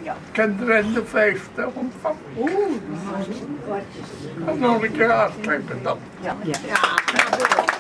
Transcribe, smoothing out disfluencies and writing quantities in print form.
kinderen in de 50 ontvangen. En nog een keer hartelijk bedankt. Ja.